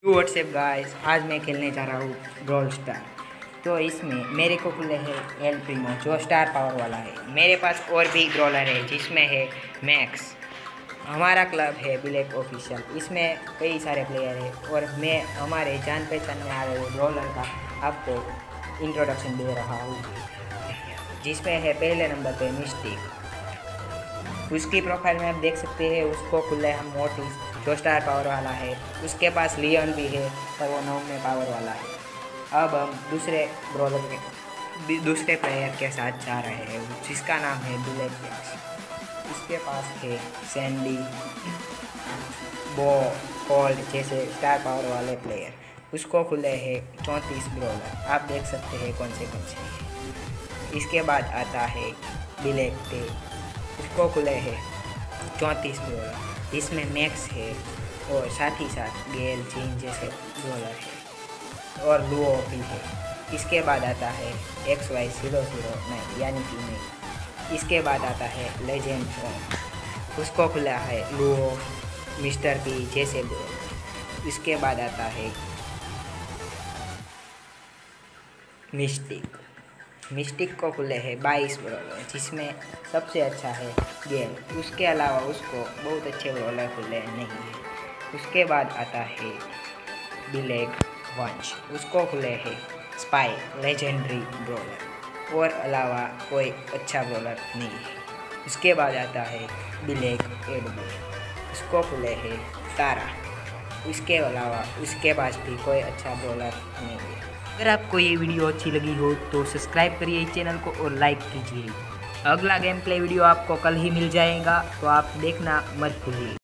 WhatsApp guys, आज मैं खेलने जा रहा हूँ ब्रॉल स्टार। तो इसमें मेरे को खुले है एल प्रीमो जो स्टार पावर वाला है। मेरे पास और भी ब्रॉलर है जिसमें है मैक्स। हमारा क्लब है ब्लैक ऑफिशियल, इसमें कई सारे प्लेयर है और मैं हमारे जान पहचान में आ रहे ब्रॉलर का आपको इंट्रोडक्शन दे रहा हूँ, जिसमें है पहले नंबर पे मिस्टिक। उसकी प्रोफाइल में आप देख सकते हैं, उसको खुले हम मोटिस जो स्टार पावर वाला है। उसके पास लियोन भी है पर वो 9 में पावर वाला है। अब हम दूसरे ब्रॉलर के दूसरे प्लेयर के साथ जा रहे हैं जिसका नाम है ब्लैक जैक्स। उसके पास है सैंडी, बो, कोल्ड जैसे स्टार पावर वाले प्लेयर। उसको खुले हैं 34 ब्रॉलर, आप देख सकते हैं कौन से हैं। इसके बाद आता है ब्लैक टे, उसको खुले हैं 34 ब्रॉलर, इसमें मैक्स है और साथ ही साथ गेल चीन जैसे ब्रॉलर है और लुओ भी है। इसके बाद आता है XY009 यानी कि नहीं। इसके बाद आता है लेजेंड फॉर्म, उसको खुला है लुओ, मिस्टर पी जैसे ब्रॉलर। इसके बाद आता है मिस्टिक को खुले हैं 22 ब्रॉलर, जिसमें सबसे अच्छा है गेल। उसके अलावा उसको बहुत अच्छे ब्रॉलर खुले नहीं है। उसके बाद आता है ब्लैक वंश, उसको खुले हैं स्पाई लेजेंडरी ब्रॉलर और अलावा कोई अच्छा ब्रॉलर नहीं है। उसके बाद आता है ब्लैक एडबू, उसको खुले हैं तारा। उसके अलावा उसके पास भी कोई अच्छा ब्रॉलर नहीं है। अगर आपको ये वीडियो अच्छी लगी हो तो सब्सक्राइब करिए इस चैनल को और लाइक कीजिए। अगला गेम प्ले वीडियो आपको कल ही मिल जाएगा, तो आप देखना मत भूलिए।